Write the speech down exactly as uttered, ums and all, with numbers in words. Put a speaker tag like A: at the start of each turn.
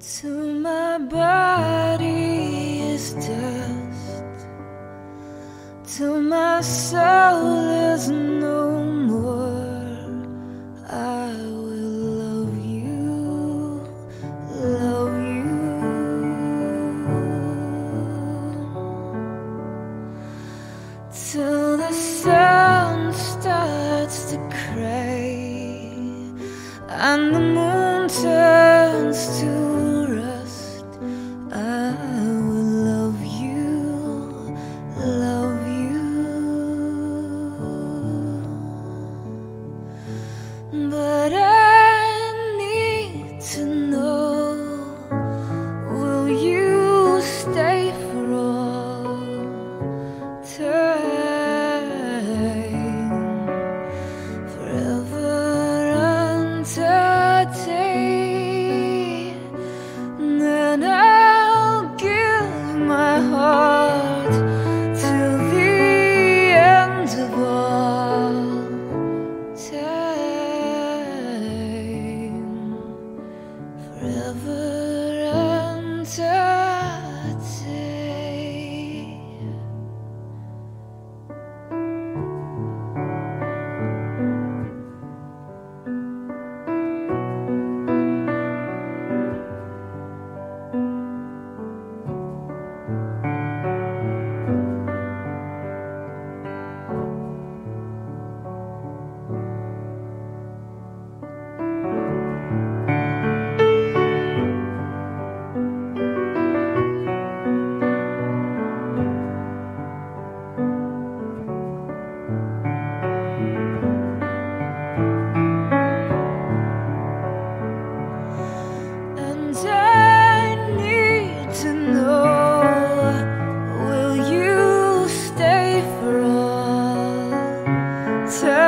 A: till my body is dust, till my soul is no more. I will love you, love you, till the sun starts to cray and the moon turns to rust. I will love you, love you. But I need to know, will you stay for all time, forever until then I'll give my heart till the end of all time, forever until. And I need to know, will you stay for all time?